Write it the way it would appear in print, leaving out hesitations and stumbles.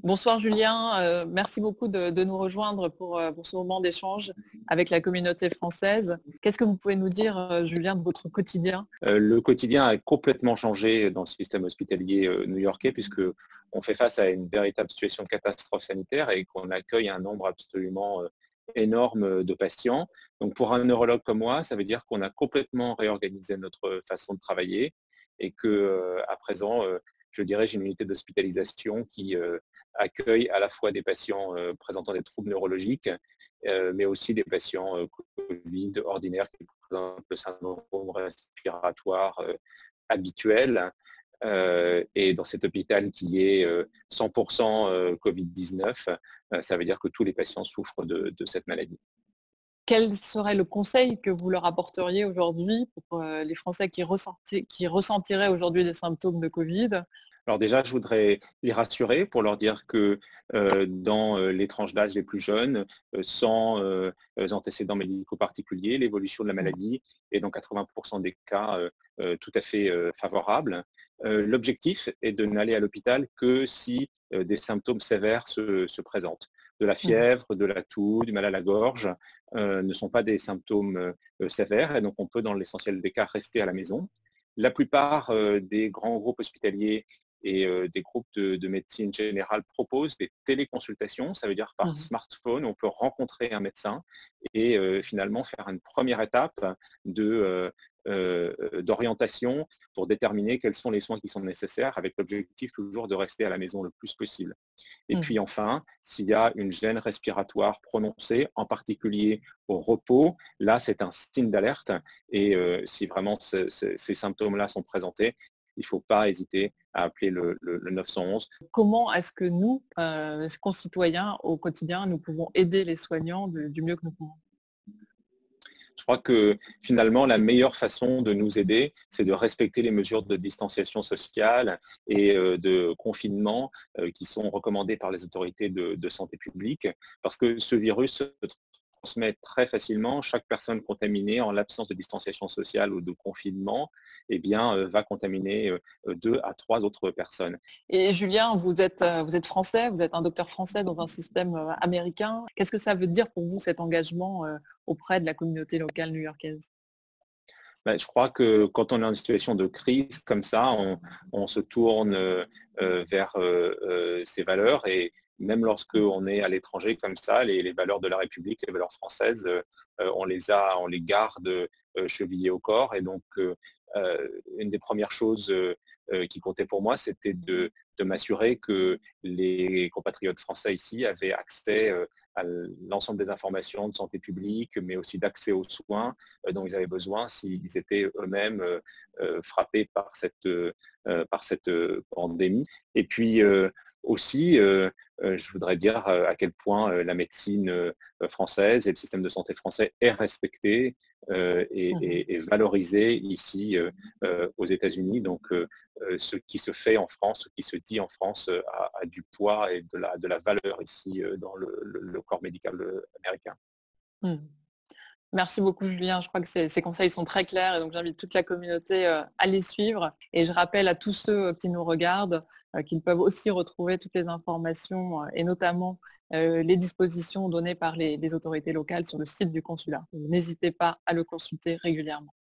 Bonsoir Julien, merci beaucoup de nous rejoindre pour ce moment d'échange avec la communauté française. Qu'est-ce que vous pouvez nous dire, Julien, de votre quotidien? Le quotidien a complètement changé dans le système hospitalier new-yorkais puisque on fait face à une véritable situation de catastrophe sanitaire et qu'on accueille un nombre absolument énorme de patients. Donc pour un neurologue comme moi, ça veut dire qu'on a complètement réorganisé notre façon de travailler et que à présent, je dirais, j'ai une unité d'hospitalisation qui accueille à la fois des patients présentant des troubles neurologiques, mais aussi des patients Covid ordinaires qui présentent le syndrome respiratoire habituel. Et dans cet hôpital qui est 100% Covid-19, ça veut dire que tous les patients souffrent de cette maladie. Quel serait le conseil que vous leur apporteriez aujourd'hui pour les Français qui ressentiraient aujourd'hui des symptômes de Covid? Alors déjà, je voudrais les rassurer pour leur dire que dans les tranches d'âge les plus jeunes, sans antécédents médicaux particuliers, l'évolution de la maladie est dans 80% des cas tout à fait favorable. L'objectif est de n'aller à l'hôpital que si des symptômes sévères se présentent. De la fièvre, de la toux, du mal à la gorge ne sont pas des symptômes sévères et donc on peut dans l'essentiel des cas rester à la maison. La plupart des grands groupes hospitaliers et des groupes de médecine générale proposent des téléconsultations. Ça veut dire par smartphone, on peut rencontrer un médecin et finalement faire une première étape d'orientation pour déterminer quels sont les soins qui sont nécessaires avec l'objectif toujours de rester à la maison le plus possible. Et puis enfin, s'il y a une gêne respiratoire prononcée, en particulier au repos, là c'est un signe d'alerte et si vraiment ces symptômes-là sont présentés, il ne faut pas hésiter à appeler le 911. Comment est-ce que nous, concitoyens, au quotidien, nous pouvons aider les soignants du mieux que nous pouvons? Je crois que finalement, la meilleure façon de nous aider, c'est de respecter les mesures de distanciation sociale et de confinement qui sont recommandées par les autorités de santé publique, parce que ce virus se transmet très facilement. Chaque personne contaminée en l'absence de distanciation sociale ou de confinement, eh bien, va contaminer 2 à 3 autres personnes. Et Julien, vous êtes français, vous êtes un docteur français dans un système américain. Qu'est-ce que ça veut dire pour vous cet engagement auprès de la communauté locale new-yorkaise? Ben, je crois que quand on est en situation de crise comme ça, on se tourne vers ces valeurs et même lorsqu'on est à l'étranger comme ça, les valeurs de la République, les valeurs françaises, on les garde chevillées au corps. Et donc, une des premières choses qui comptait pour moi, c'était de m'assurer que les compatriotes français ici avaient accès à l'ensemble des informations de santé publique, mais aussi d'accès aux soins dont ils avaient besoin s'ils étaient eux-mêmes frappés par cette pandémie. Et puis aussi, je voudrais dire à quel point la médecine française et le système de santé français est respecté et valorisé ici aux États-Unis. Donc, ce qui se fait en France, ce qui se dit en France a du poids et de la valeur ici dans le corps médical américain. Mmh. Merci beaucoup Julien, je crois que ces conseils sont très clairs et donc j'invite toute la communauté à les suivre et je rappelle à tous ceux qui nous regardent qu'ils peuvent aussi retrouver toutes les informations et notamment les dispositions données par les autorités locales sur le site du consulat. N'hésitez pas à le consulter régulièrement.